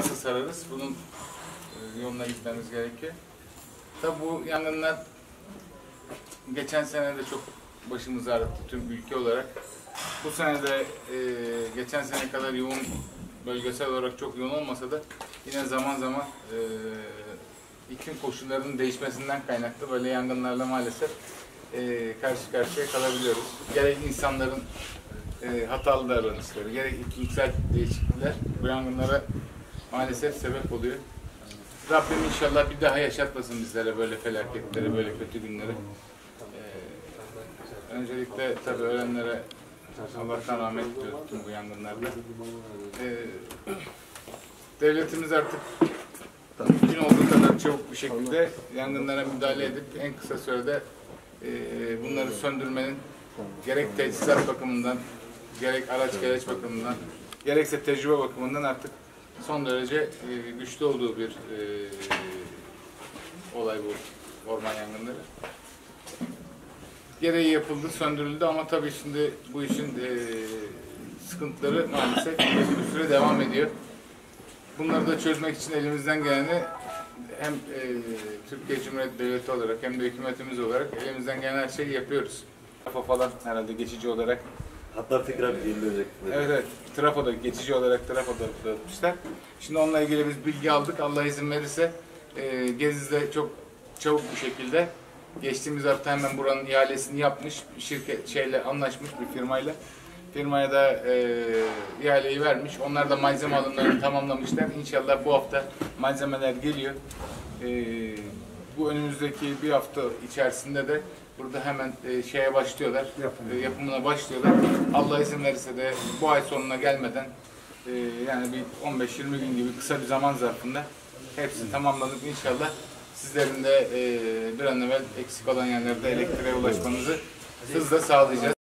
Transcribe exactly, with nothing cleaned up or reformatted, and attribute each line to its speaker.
Speaker 1: nasıl sararız? Bunun e, yoluna gitmemiz gerekiyor. Tabi bu yangınlar geçen sene de çok başımızı ağrıttı tüm ülke olarak. Bu sene de e, geçen sene kadar yoğun, bölgesel olarak çok yoğun olmasa da yine zaman zaman e, iklim koşullarının değişmesinden kaynaklı böyle yangınlarla maalesef e, karşı karşıya kalabiliyoruz. Gerek insanların e, hatalı davranışları, gerek iklimsel değişiklikler bu yangınlara maalesef sebep oluyor. Rabbim inşallah bir daha yaşatmasın bizlere böyle felaketleri, böyle kötü günleri. Ee, öncelikle tabii ölenlere Allah'tan rahmet diliyoruz tüm bu yangınlarda. Ee, devletimiz artık mümkün olduğu kadar çabuk bir şekilde yangınlara müdahale edip en kısa sürede e, bunları söndürmenin gerek tesisat bakımından, gerek araç gereç bakımından, gerekse tecrübe bakımından artık son derece e, güçlü olduğu bir e, olay bu orman yangınları. Gereği yapıldı, söndürüldü ama tabii şimdi bu işin e, sıkıntıları maalesef bir süre devam ediyor. Bunları da çözmek için elimizden geleni hem e, Türkiye Cumhuriyeti Devleti olarak hem de hükümetimiz olarak elimizden gelen her şeyi yapıyoruz. Trafo falan herhalde geçici olarak.
Speaker 2: Hatta tekrar yenilecek.
Speaker 1: Evet, evet. Trafoda, geçici olarak trafoda dağıtmışlar. Şimdi onunla ilgili biz bilgi aldık. Allah izin verirse e, Geziz'de çok çabuk bir şekilde geçtiğimiz hafta hemen buranın ihalesini yapmış, şirket şeyle anlaşmış bir firmayla. Firmaya da e, ihaleyi vermiş. Onlar da malzeme alımlarını tamamlamışlar. İnşallah bu hafta malzemeler geliyor. E, bu önümüzdeki bir hafta içerisinde de burada hemen e, şeye başlıyorlar, e, yapımına başlıyorlar. Allah izin verirse de bu ay sonuna gelmeden e, yani bir on beş yirmi gün gibi kısa bir zaman zarfında hepsini tamamladık inşallah. Sizlerin de e, bir an evvel eksik olan yerlerde elektriğe ulaşmanızı hızla sağlayacağız.